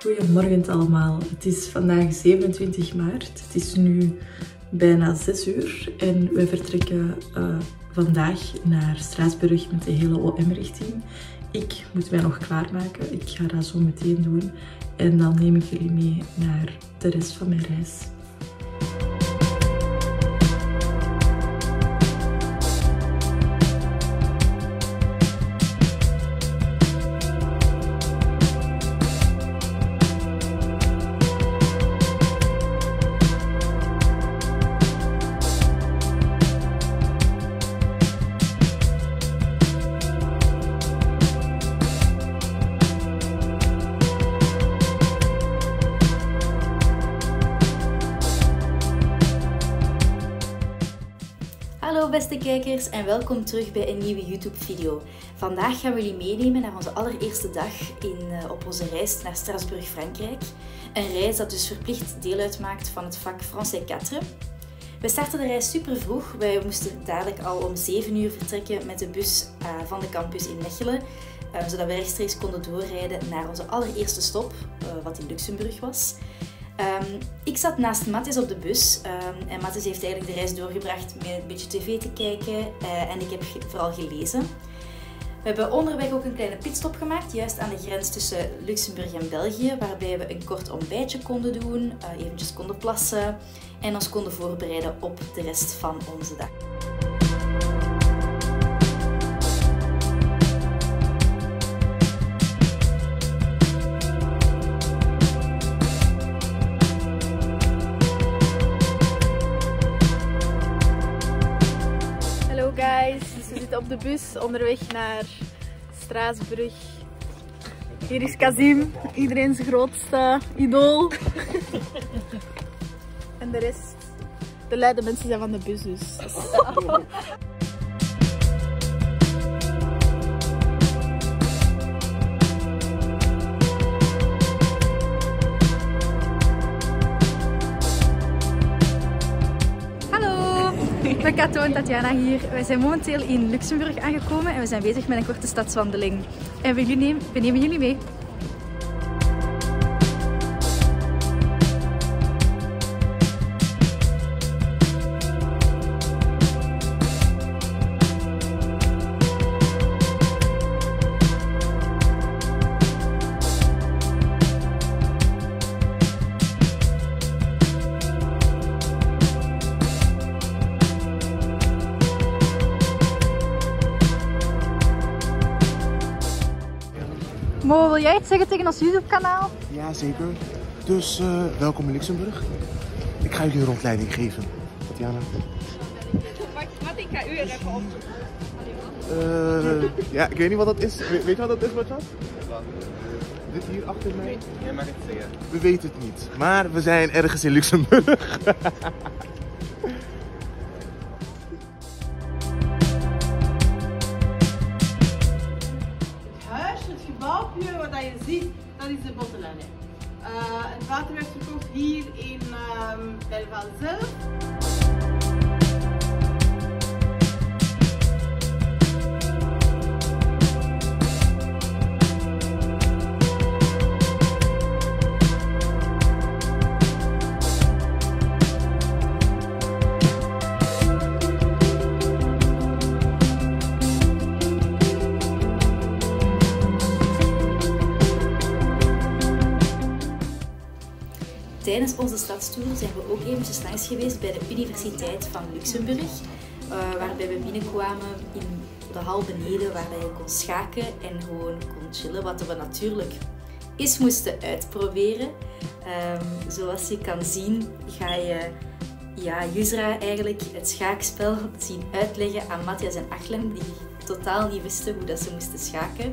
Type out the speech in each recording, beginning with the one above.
Goedemorgen allemaal. Het is vandaag 27 maart. Het is nu bijna 6 uur en we vertrekken vandaag naar Straatsburg met de hele OM-richting. Ik moet mij nog klaarmaken. Ik ga dat zo meteen doen. En dan neem ik jullie mee naar de rest van mijn reis. Hallo beste kijkers en welkom terug bij een nieuwe YouTube video. Vandaag gaan we jullie meenemen naar onze allereerste dag op onze reis naar Straatsburg, Frankrijk. Een reis dat dus verplicht deel uitmaakt van het vak Français 4. We starten de reis super vroeg. Wij moesten dadelijk al om 7 uur vertrekken met de bus van de campus in Mechelen. Zodat we rechtstreeks konden doorrijden naar onze allereerste stop, wat in Luxemburg was. Ik zat naast Mathis op de bus en Mathis heeft eigenlijk de reis doorgebracht met een beetje tv te kijken en ik heb vooral gelezen. We hebben onderweg ook een kleine pitstop gemaakt, juist aan de grens tussen Luxemburg en België, waarbij we een kort ontbijtje konden doen, eventjes konden plassen en ons konden voorbereiden op de rest van onze dag. Guys, dus we zitten op de bus onderweg naar Straatsburg. Hier is Kazim, iedereen zijn grootste idool. En de rest, de luide mensen zijn van de bus dus. Ik ben Kato en Tatjana hier. Wij zijn momenteel in Luxemburg aangekomen en we zijn bezig met een korte stadswandeling. En we nemen jullie mee. Mo, wil jij iets zeggen tegen ons YouTube kanaal? Ja, zeker. Dus welkom in Luxemburg. Ik ga jullie een rondleiding geven. Tatjana. Wat ik ga u er even op. Ja, ik weet niet wat dat is. Weet je wat dat is, Marcel? Dit hier achter mij? Jij mag het zeggen. We weten het niet. Maar we zijn ergens in Luxemburg. Wat je ziet, dat is de Bottelaine. Het water werd verkocht hier in Belval zelf. Tijdens onze stadstour zijn we ook eventjes langs geweest bij de Universiteit van Luxemburg, waarbij we binnenkwamen in de hal beneden, waarbij je kon schaken en gewoon kon chillen, wat we natuurlijk eens moesten uitproberen. Zoals je kan zien ga je Yusra eigenlijk het schaakspel zien uitleggen aan Matthias en Achlem, die totaal niet wisten hoe dat ze moesten schaken.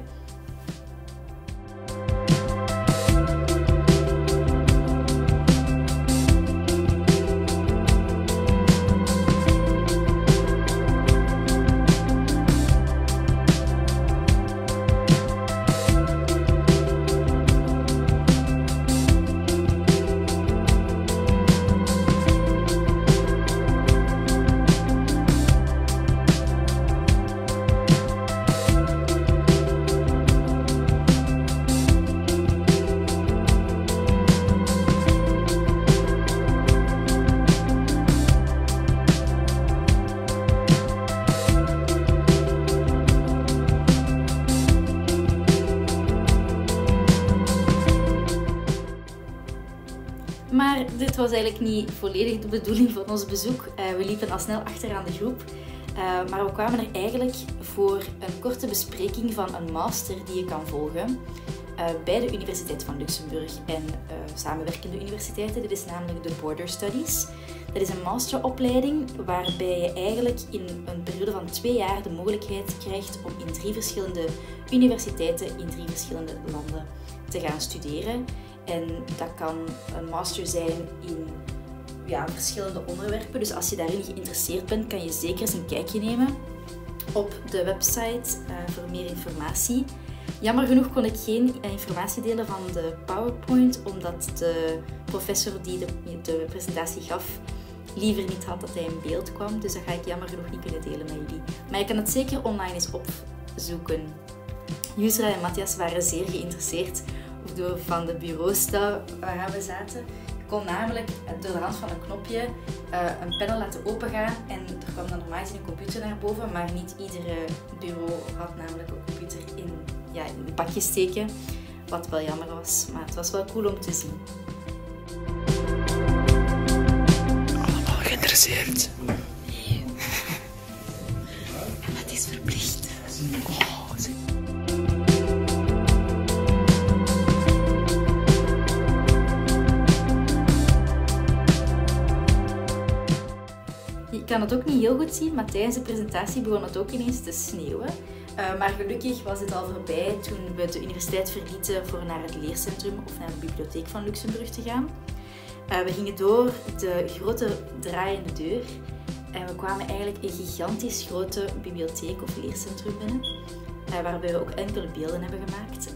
het was eigenlijk niet volledig de bedoeling van ons bezoek. We liepen al snel achteraan de groep. Maar we kwamen er eigenlijk voor een korte bespreking van een master die je kan volgen bij de Universiteit van Luxemburg en samenwerkende universiteiten. Dit is namelijk de Border Studies. Dat is een masteropleiding waarbij je eigenlijk in een periode van 2 jaar de mogelijkheid krijgt om in 3 verschillende universiteiten in 3 verschillende landen te gaan studeren. En dat kan een master zijn in verschillende onderwerpen. Dus als je daarin geïnteresseerd bent, kan je zeker eens een kijkje nemen op de website voor meer informatie. Jammer genoeg kon ik geen informatie delen van de PowerPoint, omdat de professor die de presentatie gaf liever niet had dat hij in beeld kwam. Dus dat ga ik jammer genoeg niet kunnen delen met jullie. Maar je kan het zeker online eens opzoeken. Yusra en Matthias waren zeer geïnteresseerd van de bureaus waar we zaten. Je kon namelijk door de hand van een knopje een panel laten opengaan en er kwam dan normaal gezien een computer naar boven, maar niet iedere bureau had namelijk een computer in een bakje steken, wat wel jammer was, maar het was wel cool om te zien. Allemaal geïnteresseerd. Nee. Het is verplicht. Ik kan het ook niet heel goed zien, maar tijdens de presentatie begon het ook ineens te sneeuwen. Maar gelukkig was het al voorbij toen we de universiteit verlieten voor naar het leercentrum of naar de bibliotheek van Luxemburg te gaan. We gingen door de grote draaiende deur en we kwamen eigenlijk een gigantisch grote bibliotheek of leercentrum binnen, waarbij we ook enkele beelden hebben gemaakt.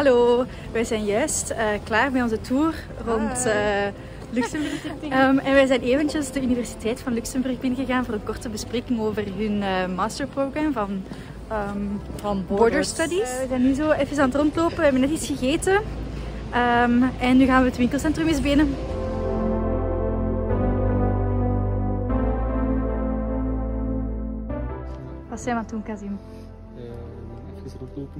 Hallo, wij zijn juist klaar met onze tour rond Luxemburg. En wij zijn eventjes de Universiteit van Luxemburg binnengegaan voor een korte bespreking over hun masterprogram van Border Studies. We zijn nu zo even aan het rondlopen, we hebben net iets gegeten en nu gaan we het winkelcentrum eens binnen. Wat zijn we aan het doen, Kazim? Even rondlopen.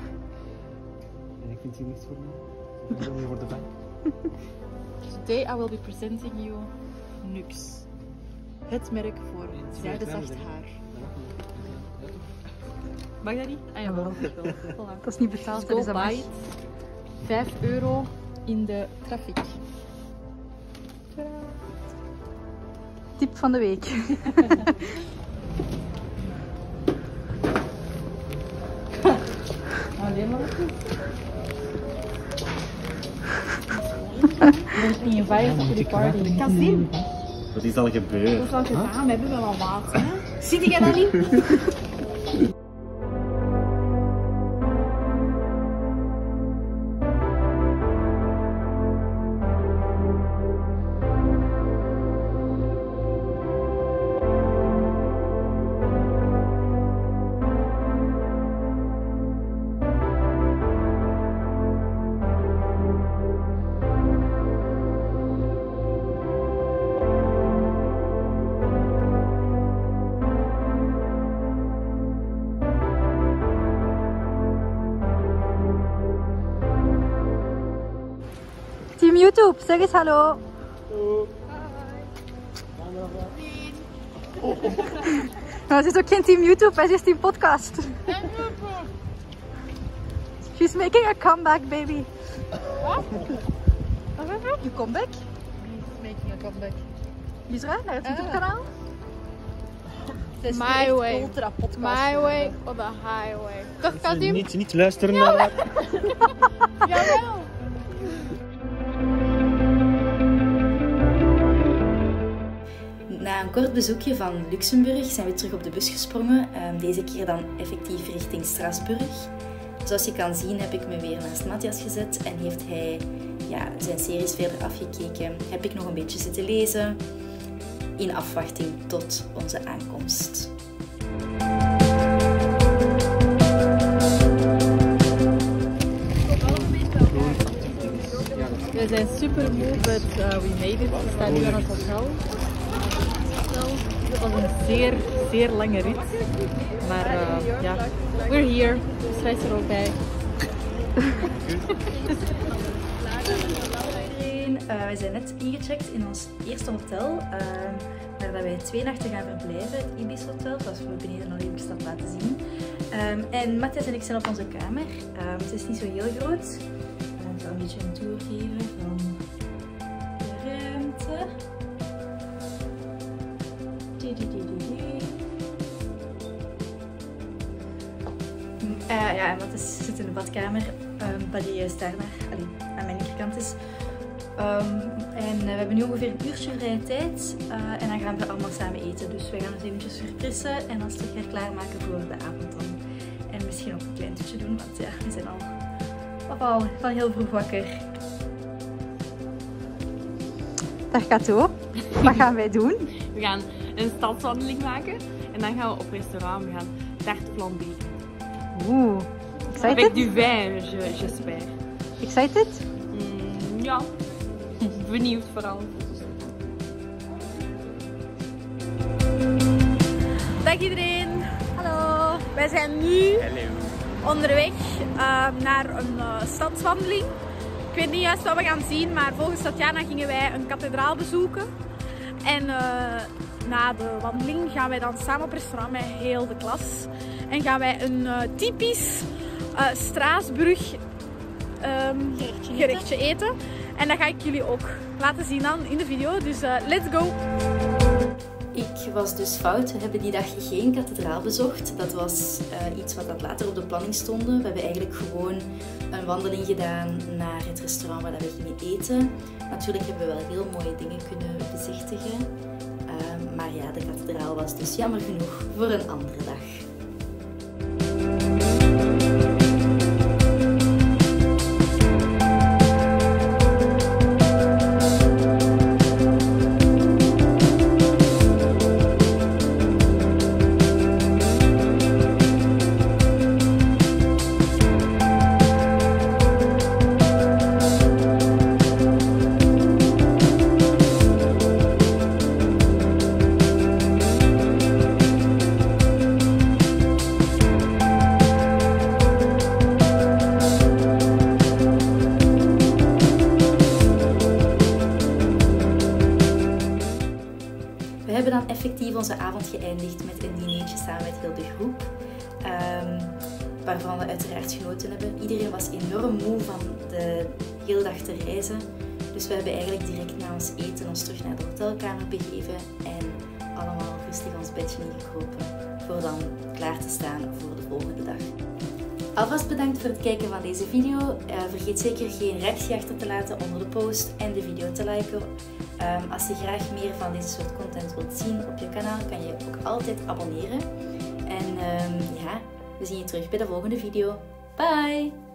En ik vind hier niets voor me. Ik ben hier voor de bank. Today I will be presenting you Nux. Het merk voor zijdezacht haar. Mag dat niet? Ah jawel. Voilà. Dat is niet betaald, Dus dat go is buy it. 5 euro in de traffic. Tip van de week. Alleen maar in je vijf voor de party. Kazim, Wat is al gebeurd? dat is al gedaan, we hebben wel al water. Zie jij dat niet? Team YouTube, zeg eens hallo. Nou, het is ook geen Team YouTube, het is Team Podcast. She's making a comeback, baby. What? You comeback? Making a comeback. Israël, naar het YouTube-kanaal? My way. My way or the highway. Toch, Kazim? Niet luisteren naar haar. Jawel. Na een kort bezoekje van Luxemburg zijn we terug op de bus gesprongen. Deze keer dan effectief richting Straatsburg. Zoals je kan zien heb ik me weer naast Matthias gezet en heeft hij zijn series verder afgekeken. Heb ik nog een beetje zitten lezen in afwachting tot onze aankomst. We zijn super moe, but we made it. We staan nu aan het hotel. Het was een zeer, zeer lange rit. Maar ja, we're here. Schrijf er ook bij. We zijn net ingecheckt in ons eerste hotel, waar dat wij 2 nachten gaan verblijven, het Ibis Hotel, zoals we beneden al even dat laten zien. En Matthias en ik zijn op onze kamer. Het is niet zo heel groot. Ik zal een beetje een tour geven van de ruimte. Ja, Matthias zit in de badkamer, Buddy is daar aan mijn linkerkant is. En we hebben nu ongeveer een uurtje vrije tijd en dan gaan we allemaal samen eten. Dus wij gaan ons eventjes verfrissen en ons terug gaan klaarmaken voor de avond dan. En misschien ook een klein toetje doen, want ja, we zijn al van heel vroeg wakker. Dag Kato, wat gaan wij doen? We gaan een stadswandeling maken en dan gaan we op restaurant. We gaan tarte flambé. Oeh, excited? Avec du vin, j'espère. Excited? Ja, benieuwd vooral. Dag iedereen, hallo. Wij zijn nu onderweg naar een stadswandeling. Ik weet niet juist wat we gaan zien, maar volgens Tatjana gingen wij een kathedraal bezoeken. En na de wandeling gaan wij dan samen op restaurant met heel de klas. En gaan wij een typisch Straatsburg gerechtje eten. En dat ga ik jullie ook laten zien dan in de video. Dus let's go! Ik was dus fout. We hebben die dag geen kathedraal bezocht. Dat was iets wat later op de planning stond. We hebben eigenlijk gewoon een wandeling gedaan naar het restaurant waar we gingen eten. Natuurlijk hebben we wel heel mooie dingen kunnen bezichtigen. Maar ja, de kathedraal was dus jammer genoeg voor een andere dag. avond geëindigd met een dinertje samen met heel de groep. Waarvan we uiteraard genoten hebben. Iedereen was enorm moe van de hele dag te reizen. Dus we hebben eigenlijk direct na ons eten ons terug naar de hotelkamer begeven en allemaal rustig ons bedje ingekropen voor dan klaar te staan voor de volgende dag. Alvast bedankt voor het kijken van deze video. Vergeet zeker geen reactie achter te laten onder de post en de video te liken. Als je graag meer van deze soort content wilt zien op je kanaal, kan je ook altijd abonneren. En ja, we zien je terug bij de volgende video. Bye!